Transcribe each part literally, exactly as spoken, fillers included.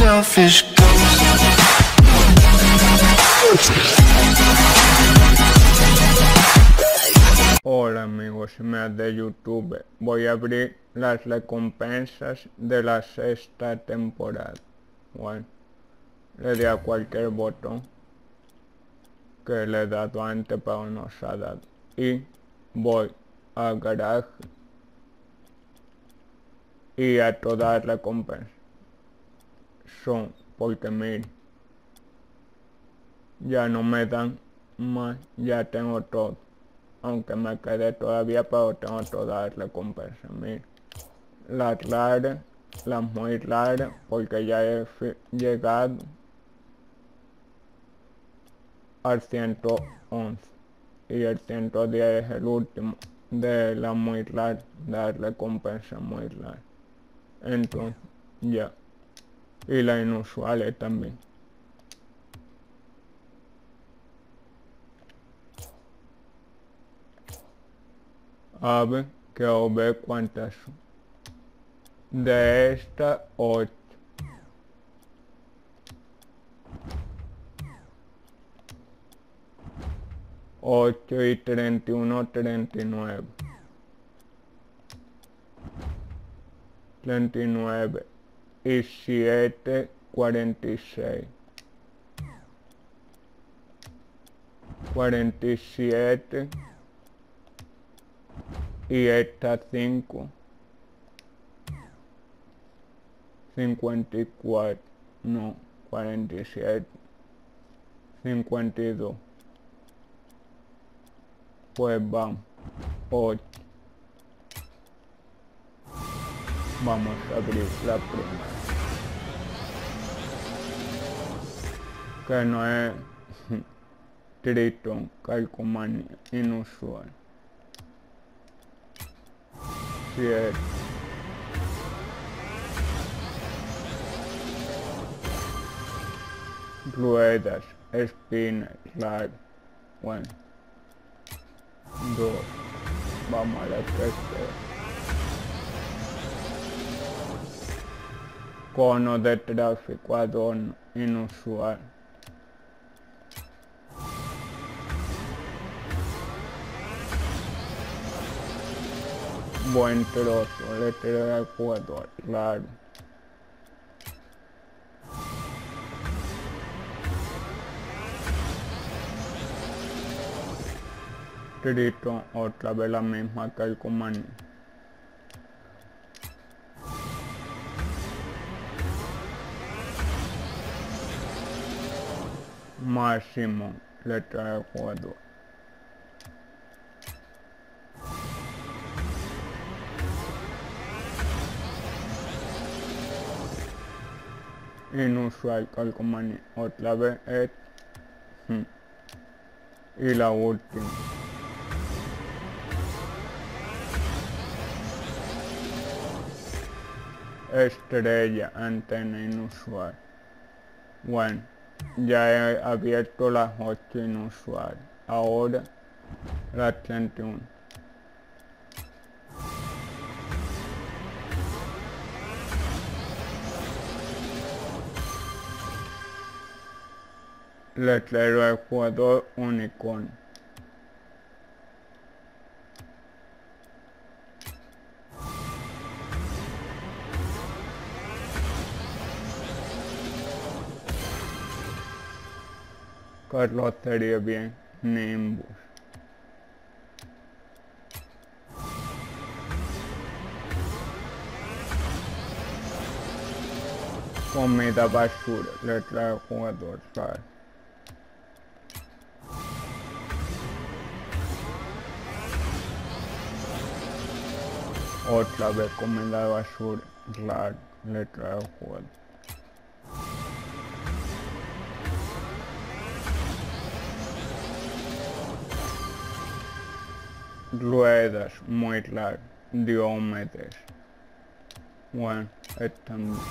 selfish ghost. Hola amigos y amigas de YouTube, voy a abrir las recompensas de la sexta temporada. Bueno, le di a cualquier botón que le he dado antes pero no se ha dado. Y voy a garaje y a todas las recompensas. Son porque miren, ya no me dan más, ya tengo todo. Aunque me quede todavía, pero tengo todas las recompensas. Miren, las raras, las muy raras, porque ya he llegado al ciento once y el ciento diez es el último de la muy rara, de las recompensas muy raras. Entonces ya, y las inusuales también. A ver, quiero ver cuántas son. De esta, ocho. ocho y treinta y uno, treinta y nueve. treinta y nueve y siete, cuarenta y seis. cuarenta y siete y esta cinco. cincuenta y cuatro, no, cuarenta y siete. cincuenta y dos. Pues vamos, ocho. Vamos a abrir la primera. Que no es Tritón, calcomanía inusual. siete. Ruedas, espinas, largas. Bueno. dos. Vamos a la tercera. Cono de tráfico, adorno, inusual. Buen trozo, letrero de Ecuador, claro. Tritón, otra vez la misma calcomanía. Máximo, letra de Ecuador. Inusual, calcomanía, otra vez es hmm. Y la última. Estrella, antena inusual. Bueno, ya he abierto las ocho inusuales. Ahora las treinta y uno. Letrero de Ecuador, unicornio. Carrocería bien, Nimbus. Comida basura, letra de Ecuador, sal. Otra vez comida de basura, claro, letra de Ecuador. Ruedas, muy largas, Diomedes. Bueno, están bien.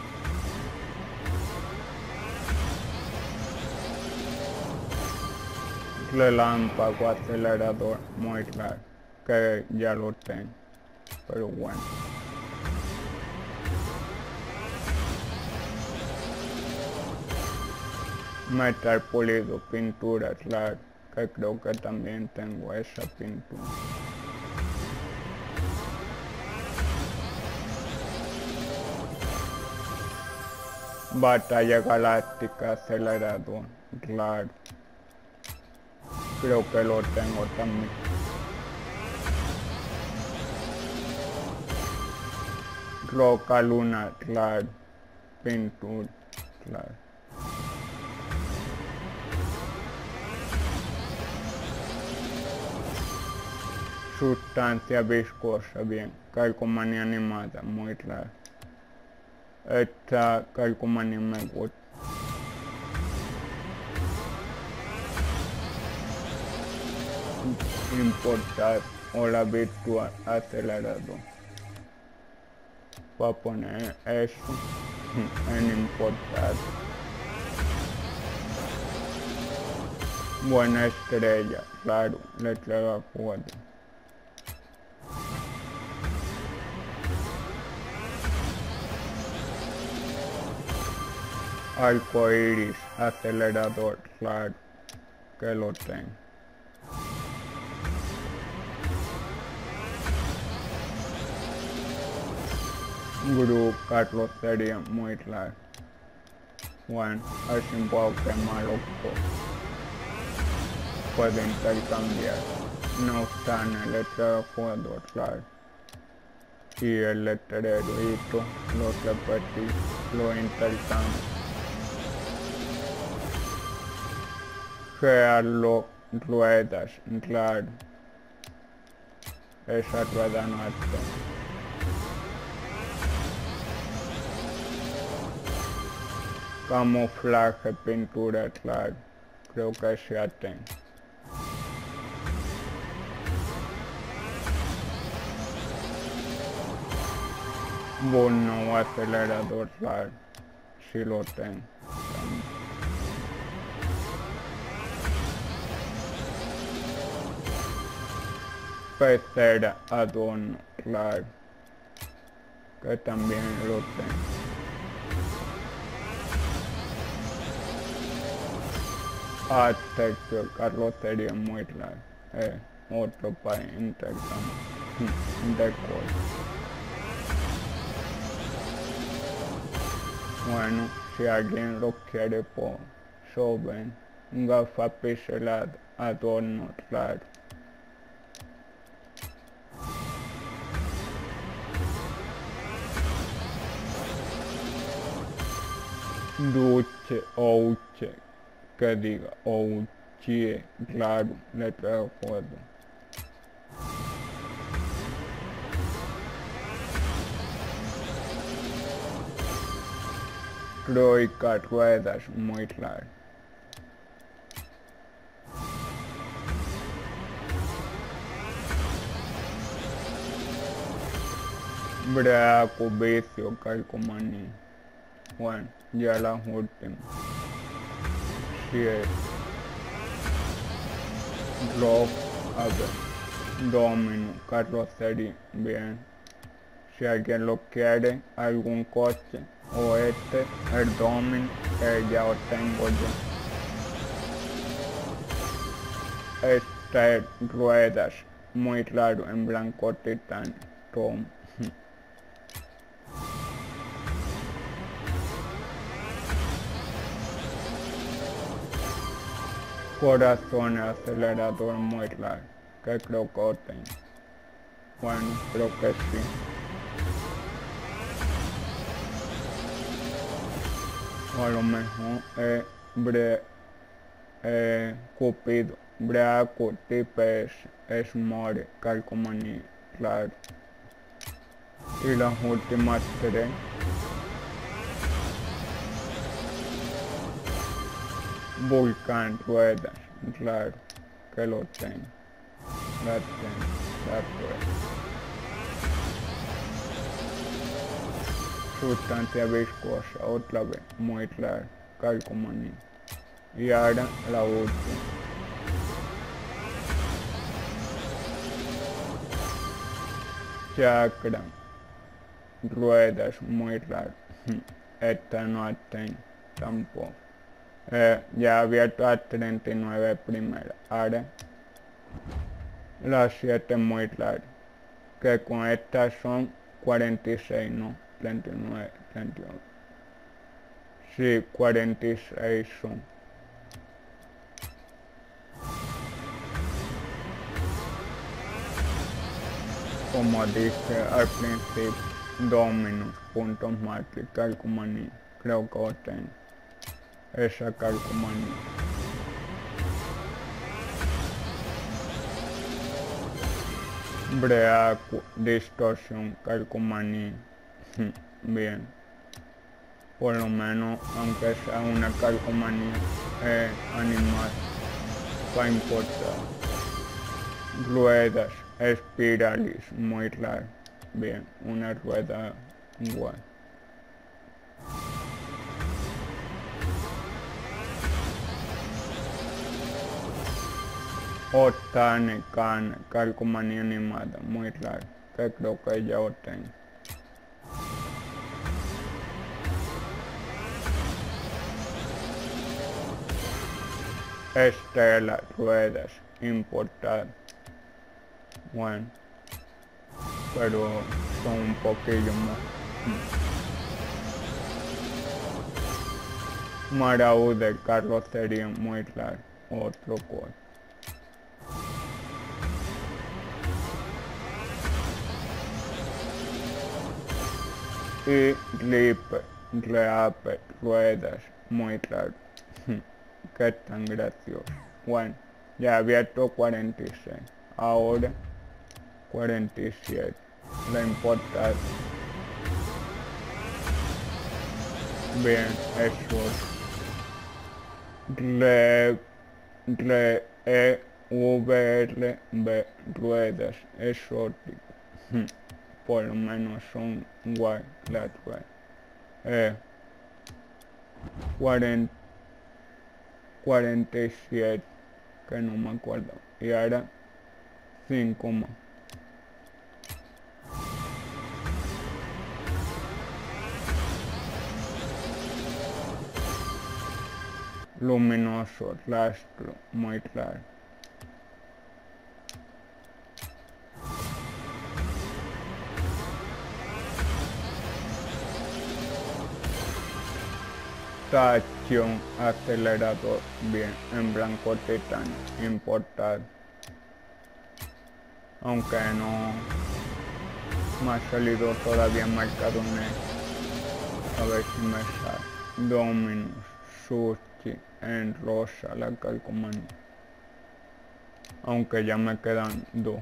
Relámpago, acelerador, muy largo, que ya lo tengo, pero bueno. Metal pulido, pintura, claro, que creo que también tengo esa pintura. Batalla galáctica, acelerador, claro, creo que lo tengo también. Roca lunar, claro, pintura, claro. Sustancia viscosa, bien. Calcomanía animada, muy claro. Esta calcomanía me gusta. Importar o la virtual acelerador. Voy a poner eso en importar. Buena estrella, claro, le traigo a cuatro. Arcoiris, acelerador, claro, que lo tengo. Gru, carrocería, muy claro. Bueno, así puedo quemarlo todo. Puede intercambiar. No obstante, el letrero jugador, claro. Y el letrerito lo repetí, lo intercambio. Crearlo ruedas, claro. Esa rueda no está. Camuflaje, pintura, claro. Creo que se tengo. Bueno, acelerador, claro. Si lo tengo. Pecera, adorno, claro. Que también lo tengo. Artexto, carrocería, muy claro. Eh, otro para intercambio. Decor. Bueno, si alguien lo quiere por sobre gafa pixelada, adorno, claro. Duche, ouche, que diga, ouche, claro, le traigo juego. Troika, ruedas, muy claro. Braco, vicio, calcomanía. Bueno, ya las últimas. Siete. Rock, a ver. Domino, carrocería, bien. Si alguien lo quiere, algún coche o este, el domino, que ya lo tengo yo. Este, ruedas, muy claro, en blanco titanio. Toma. Corazón, acelerador, muy claro, que creo que lo tengo. Bueno, creo que sí. O a lo mejor es bre, eh, Cupido, Breaco, Tipes, es More, calcomanía, claro. Y las últimas tres. Vulcán, ruedas, claro, que lo tengo. La tengo, la rueda. Sustancia viscosa, otra vez, muy claro, calcomanía. Y ahora la última. Chakra, ruedas, muy claro. Esta no la tengo tampoco. Eh, ya he abierto las treinta y nueve primeras. Ahora las siete muy raras. Que con estas son cuarenta y seis, no, treinta y nueve, treinta y ocho. Sí, cuarenta y seis son. Como dije al principio, dominos, puntos más y calcomanía. Creo que lo tengo. Esa calcomanía. Breacu, distorsión, calcomanía. Bien. Por lo menos, aunque sea una calcomanía eh, animal, va a importar. Ruedas, espirales, muy raro. Bien, una rueda igual. Otane, cane, calcomanía animada, muy raro. Que creo que ya lo tengo. Estela, ruedas, importadas. Bueno, pero son un poquillo más. Maraú de carrocería muy raro, otro color. Y ripe, reape, ruedas, muy raro. Qué tan gracioso. Bueno, ya he abierto cuarenta y seis, ahora cuarenta y siete. La importada. Bien, eso es. Re, re, e, v, r, b, ruedas, exótico. Por lo menos son guay las ruedas. Eh, cuarenta, cuarenta y siete, que no me acuerdo. Y ahora cinco más. Luminoso, rastro, muy claro. Tracción, acelerador, bien, en blanco titanio, importado. Aunque no me ha salido todavía marcado negro. A ver si me sale. Dominos, sushi, en rosa, la calcomanía. Aunque ya me quedan dos.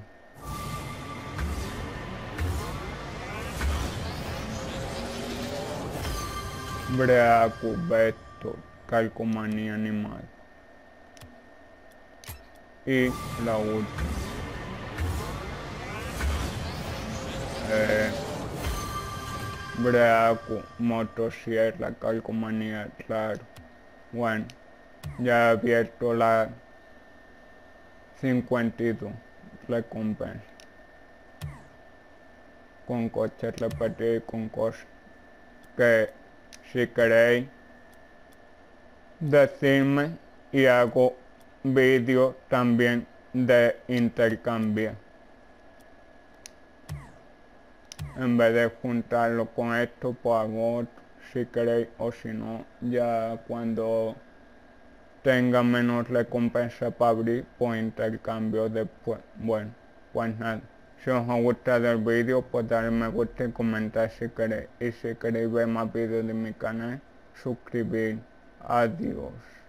Breacu, vector, calcomanía animal. Y la última. Eh, Breacu, motosierra, calcomanía, claro. Bueno, ya he abierto la cincuenta y dos, recompensa. Con coches repetidos y con cosas. Que si queréis decirme y hago vídeo también de intercambio. En vez de juntarlo con esto, pues hago otro, si queréis, o si no, ya cuando tenga menos recompensa para abrir, pues intercambio después. Bueno, pues nada. Si os ha gustado el vídeo, pues darle me gusta y comentar si queréis. Y si queréis ver más vídeos de mi canal, suscribir. Adiós.